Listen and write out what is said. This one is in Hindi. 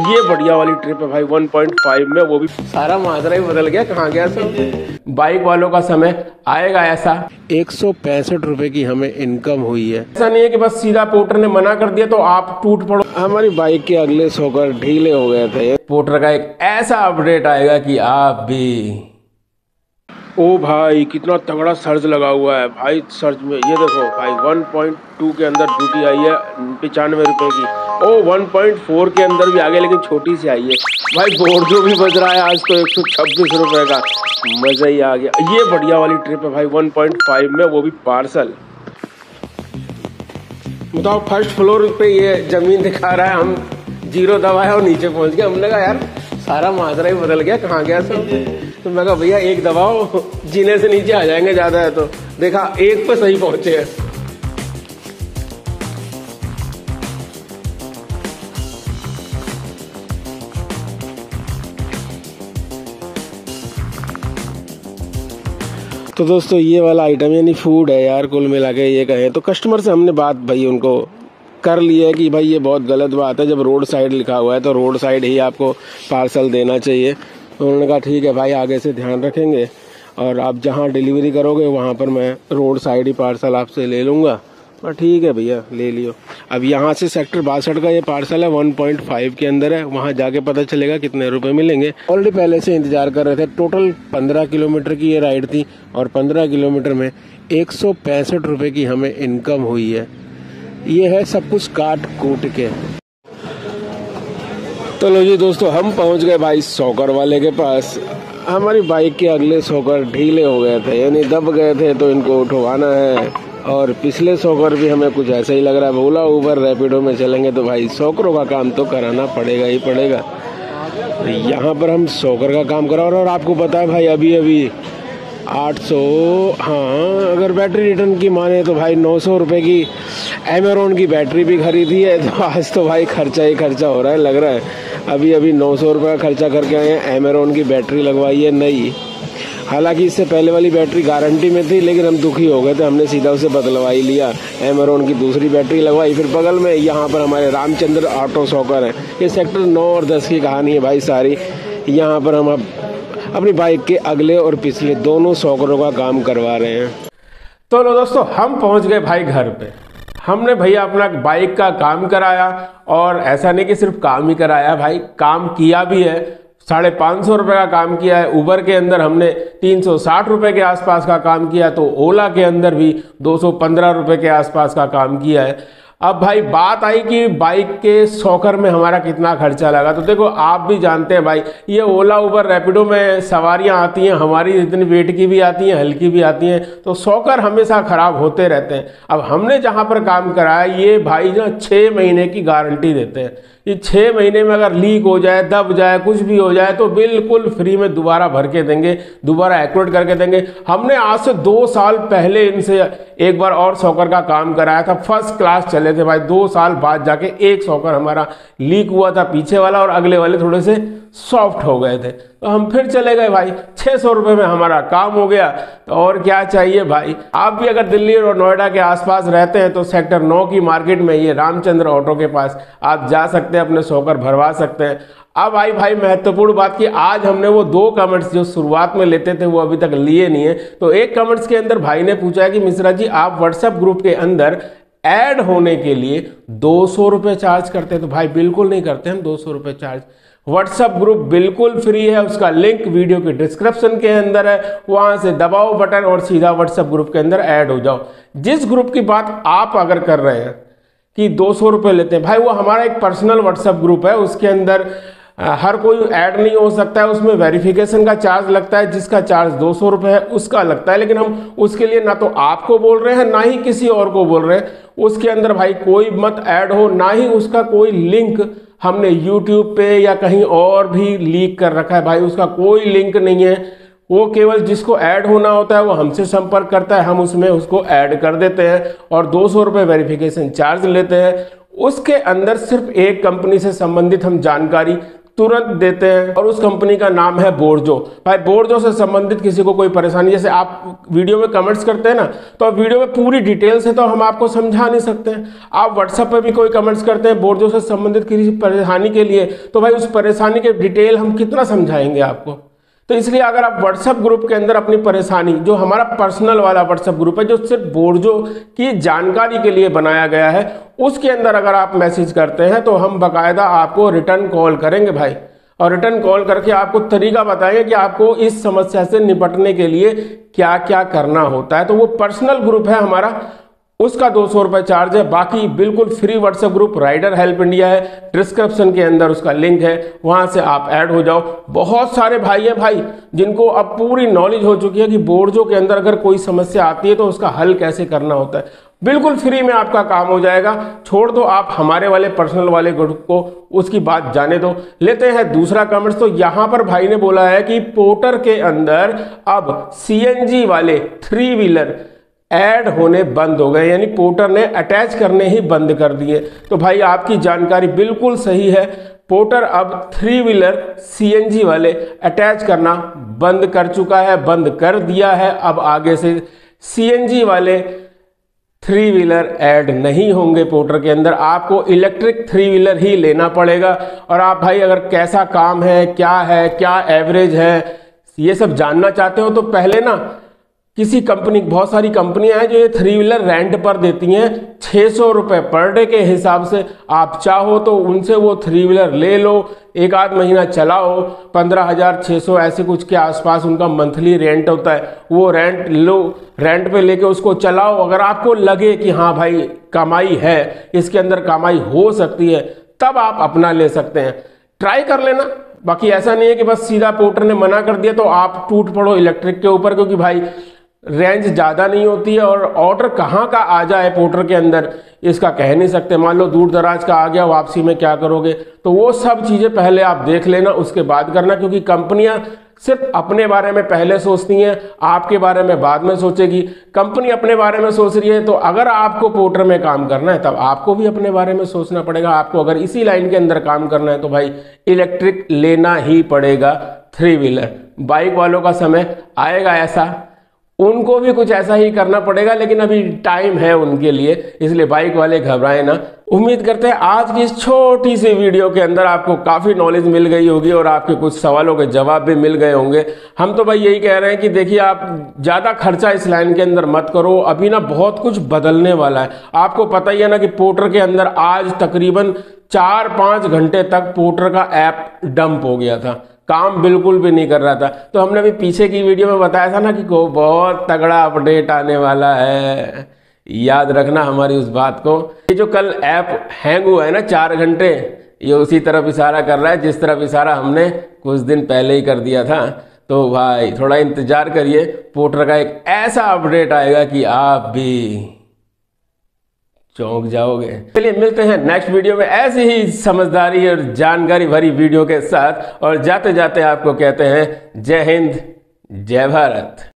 ये बढ़िया वाली ट्रिप है भाई 1.5 में, वो भी सारा माजरा ही बदल गया। कहाँ गया सब। बाइक वालों का समय आएगा ऐसा। 165 रुपए की हमें इनकम हुई है। ऐसा नहीं है कि बस सीधा पोर्टर ने मना कर दिया तो आप टूट पड़ो। हमारी बाइक के अगले शॉकर ढीले हो गए थे। पोर्टर का एक ऐसा अपडेट आएगा कि आप भी। ओ भाई कितना तगड़ा सर्ज लगा हुआ है भाई। सर्ज में ये देखो भाई 1.2 के अंदर ड्यूटी आई है 95 रुपए की। ओ 1.4 के अंदर भी आ गया, लेकिन छोटी सी आई है भाई। बोर्ड जो भी बज रहा है आज तो 126 रुपए का, मजा ही आ गया। ये बढ़िया वाली ट्रिप है भाई 1.5 में, वो भी पार्सल। बताओ फर्स्ट फ्लोर पे ये जमीन दिखा रहा है, हम 0 दबाए और नीचे पहुंच गए। हमने कहा यार सारा माजरा ही बदल गया, कहाँ गया सब। तो मैं कहा भैया 1 दबाओ, जीने से नीचे आ जाएंगे ज्यादा है तो। देखा 1 पे सही पहुंचे हैं। तो दोस्तों ये वाला आइटम यानी फूड है यार, कुल मिला के ये कहें तो कस्टमर से हमने बात भाई उनको कर लिया है कि भाई ये बहुत गलत बात है। जब रोड साइड लिखा हुआ है तो रोड साइड ही आपको पार्सल देना चाहिए। तो उन्होंने कहा ठीक है भाई, आगे से ध्यान रखेंगे और आप जहाँ डिलीवरी करोगे वहाँ पर मैं रोड साइड ही पार्सल आपसे ले लूँगा। और ठीक है भैया ले लियो। अब यहाँ से सेक्टर 62 का ये पार्सल है 1.5 के अंदर है, वहाँ जाके पता चलेगा कितने रुपए मिलेंगे। ऑलरेडी पहले से इंतजार कर रहे थे। टोटल 15 किलोमीटर की ये राइड थी और 15 किलोमीटर में 165 रुपए की हमें इनकम हुई है। ये है सब कुछ काट कूट के। तो लो जी दोस्तों, हम पहुंच गए भाई शॉकर वाले के पास। हमारी बाइक के अगले शॉकर ढीले हो गए थे, यानी दब गए थे, तो इनको उठवाना है। और पिछले शॉकर भी हमें कुछ ऐसा ही लग रहा है। ओला उबर रैपिडो में चलेंगे तो भाई शॉकरों का काम तो कराना पड़ेगा ही पड़ेगा। तो यहाँ पर हम शॉकर का काम करा। और आपको पता है भाई अभी 800, हाँ अगर बैटरी रिटर्न की माने तो भाई 900 रुपए की एमेरॉन की बैटरी भी खरीदी है। तो आज तो भाई खर्चा ही खर्चा हो रहा है, लग रहा है। अभी 900 रुपये का खर्चा करके आए हैं। एमेरॉन की बैटरी लगवाई है नई। हालांकि इससे पहले वाली बैटरी गारंटी में थी, लेकिन हम दुखी हो गए थे, हमने सीधा उसे बदलवा ही लिया। एमेरॉन की दूसरी बैटरी लगवाई। फिर बगल में यहाँ पर हमारे रामचंद्र ऑटो शॉकर है। ये सेक्टर 9 और 10 की कहानी है भाई सारी। यहाँ पर हम अपनी बाइक के अगले और पिछले दोनों शॉकरों का काम करवा रहे हैं। तो लो दोस्तों, हम पहुंच गए भाई घर पे। हमने भैया अपना बाइक का काम कराया, और ऐसा नहीं कि सिर्फ काम ही कराया भाई, काम किया भी है। 550 रुपये का काम किया है। उबर के अंदर हमने 360 रुपये के आसपास का काम किया, तो ओला के अंदर भी 215 रुपये के आसपास का काम किया है। अब भाई बात आई कि बाइक के शॉकर में हमारा कितना खर्चा लगा। तो देखो आप भी जानते हैं भाई, ये ओला उबर रैपिडो में सवारियां आती हैं, हमारी इतनी वेट की भी आती हैं, हल्की भी आती हैं, तो शॉकर हमेशा खराब होते रहते हैं। अब हमने जहां पर काम कराया, ये भाई ना 6 महीने की गारंटी देते हैं। ये 6 महीने में अगर लीक हो जाए, दब जाए, कुछ भी हो जाए तो बिल्कुल फ्री में दोबारा भर के देंगे, दोबारा एक्टिवेट करके देंगे। हमने आज से 2 साल पहले इनसे एक बार और शॉकर का काम कराया था, फर्स्ट क्लास चले थे भाई। 2 साल बाद जाके एक शॉकर हमारा लीक हुआ था, पीछे वाला, और अगले वाले थोड़े से सॉफ्ट हो गए थे। तो हम फिर चले गए भाई, 600 रुपये में हमारा काम हो गया। तो और क्या चाहिए भाई। आप भी अगर दिल्ली और नोएडा के आसपास रहते हैं तो सेक्टर 9 की मार्केट में ये रामचंद्र ऑटो के पास आप जा सकते हैं, अपने शॉकर भरवा सकते हैं। अब आई भाई महत्वपूर्ण बात कि आज हमने वो 2 कमेंट्स जो शुरुआत में लेते थे वो अभी तक लिए नहीं है। तो एक कमेंट्स के अंदर भाई ने पूछा है कि मिश्रा जी आप व्हाट्सएप ग्रुप के अंदर ऐड होने के लिए 200 रुपये चार्ज करते हैं। तो भाई बिल्कुल नहीं करते हम 200 रुपये चार्ज। व्हाट्सएप ग्रुप बिल्कुल फ्री है, उसका लिंक वीडियो के डिस्क्रिप्शन के अंदर है, वहां से दबाओ बटन और सीधा व्हाट्सएप ग्रुप के अंदर ऐड हो जाओ। जिस ग्रुप की बात आप अगर कर रहे हैं कि 200 रुपये लेते हैं, भाई वो हमारा एक पर्सनल व्हाट्सएप ग्रुप है, उसके अंदर हर कोई ऐड नहीं हो सकता है। उसमें वेरिफिकेशन का चार्ज लगता है, जिसका चार्ज 200 रुपये है उसका लगता है। लेकिन हम उसके लिए ना तो आपको बोल रहे हैं ना ही किसी और को बोल रहे हैं। उसके अंदर भाई कोई मत ऐड हो, ना ही उसका कोई लिंक हमने YouTube पे या कहीं और भी लीक कर रखा है। भाई उसका कोई लिंक नहीं है। वो केवल जिसको ऐड होना होता है वो हमसे संपर्क करता है, हम उसमें उसको ऐड कर देते हैं और 200 रुपये वेरिफिकेशन चार्ज लेते हैं। उसके अंदर सिर्फ एक कंपनी से संबंधित हम जानकारी तुरंत देते हैं और उस कंपनी का नाम है बोर्जो। भाई बोर्जो से संबंधित किसी को कोई परेशानी, जैसे आप वीडियो में कमेंट्स करते हैं ना, तो अब वीडियो में पूरी डिटेल से तो हम आपको समझा नहीं सकते हैं। आप व्हाट्सएप पर भी कोई कमेंट्स करते हैं बोर्जो से संबंधित किसी परेशानी के लिए, तो भाई उस परेशानी के डिटेल हम कितना समझाएंगे आपको। तो इसलिए अगर आप व्हाट्सएप ग्रुप के अंदर अपनी परेशानी, जो हमारा पर्सनल वाला व्हाट्सएप ग्रुप है जो सिर्फ बोर्जो की जानकारी के लिए बनाया गया है, उसके अंदर अगर आप मैसेज करते हैं तो हम बाकायदा आपको रिटर्न कॉल करेंगे भाई, और रिटर्न कॉल करके आपको तरीका बताएंगे कि आपको इस समस्या से निपटने के लिए क्या क्या करना होता है। तो वो पर्सनल ग्रुप है हमारा, उसका 200 रुपये चार्ज है। बाकी बिल्कुल free WhatsApp group rider help India है, डिस्क्रिप्शन के अंदर उसका लिंक है, वहां से आप ऐड हो जाओ। बहुत सारे भाई हैं भाई जिनको अब पूरी नॉलेज हो चुकी है कि बोर्जो के अंदर अगर कोई समस्या आती है तो उसका हल कैसे करना होता है। बिल्कुल फ्री में आपका काम हो जाएगा। छोड़ दो आप हमारे वाले पर्सनल वाले ग्रुप को, उसकी बात जाने दो। लेते हैं दूसरा कमेंट्स। तो यहां पर भाई ने बोला है कि पोर्टर के अंदर अब सीएनजी वाले 3 व्हीलर ऐड होने बंद हो गए, यानी पोर्टर ने अटैच करने ही बंद कर दिए। तो भाई आपकी जानकारी बिल्कुल सही है, पोर्टर अब 3 व्हीलर सीएनजी वाले अटैच करना बंद कर चुका है, बंद कर दिया है। अब आगे से सीएनजी वाले 3 व्हीलर ऐड नहीं होंगे पोर्टर के अंदर, आपको इलेक्ट्रिक 3 व्हीलर ही लेना पड़ेगा। और आप भाई अगर कैसा काम है, क्या एवरेज है, ये सब जानना चाहते हो तो पहले ना किसी कंपनी, बहुत सारी कंपनियां हैं जो ये 3 व्हीलर रेंट पर देती हैं 600 रुपये पर डे के हिसाब से। आप चाहो तो उनसे वो 3 व्हीलर ले लो, एक आध महीना चलाओ, 15,600 ऐसे कुछ के आसपास उनका मंथली रेंट होता है। वो रेंट लो, रेंट पे लेके उसको चलाओ। अगर आपको लगे कि हाँ भाई कमाई है, इसके अंदर कमाई हो सकती है, तब आप अपना ले सकते हैं, ट्राई कर लेना। बाकी ऐसा नहीं है कि बस सीधा पोर्टर ने मना कर दिया तो आप टूट पड़ो इलेक्ट्रिक के ऊपर, क्योंकि भाई रेंज ज़्यादा नहीं होती है और ऑर्डर कहाँ का आ जाए पोर्टर के अंदर इसका कह नहीं सकते। मान लो दूर दराज का आ गया, वापसी में क्या करोगे, तो वो सब चीज़ें पहले आप देख लेना, उसके बाद करना। क्योंकि कंपनियां सिर्फ अपने बारे में पहले सोचती हैं, आपके बारे में बाद में सोचेगी। कंपनी अपने बारे में सोच रही है, तो अगर आपको पोर्टर में काम करना है तब आपको भी अपने बारे में सोचना पड़ेगा। आपको अगर इसी लाइन के अंदर काम करना है तो भाई इलेक्ट्रिक लेना ही पड़ेगा 3 व्हीलर। बाइक वालों का समय आएगा ऐसा, उनको भी कुछ ऐसा ही करना पड़ेगा, लेकिन अभी टाइम है उनके लिए, इसलिए बाइक वाले घबराएं ना। उम्मीद करते हैं आज की इस छोटी सी वीडियो के अंदर आपको काफ़ी नॉलेज मिल गई होगी और आपके कुछ सवालों के जवाब भी मिल गए होंगे। हम तो भाई यही कह रहे हैं कि देखिए आप ज़्यादा खर्चा इस लाइन के अंदर मत करो, अभी ना बहुत कुछ बदलने वाला है। आपको पता ही है ना कि पोर्टर के अंदर आज तकरीबन 4-5 घंटे तक पोर्टर का ऐप डंप हो गया था, काम बिल्कुल भी नहीं कर रहा था। तो हमने अभी पीछे की वीडियो में बताया था ना कि को बहुत तगड़ा अपडेट आने वाला है, याद रखना हमारी उस बात को। ये जो कल ऐप हैंग हुआ है ना 4 घंटे, ये उसी तरफ इशारा कर रहा है जिस तरफ इशारा हमने कुछ दिन पहले ही कर दिया था। तो भाई थोड़ा इंतजार करिए, पोर्टर का एक ऐसा अपडेट आएगा कि आप भी चौंक जाओगे। चलिए मिलते हैं नेक्स्ट वीडियो में ऐसी ही समझदारी और जानकारी भरी वीडियो के साथ, और जाते जाते आपको कहते हैं जय हिंद, जय भारत।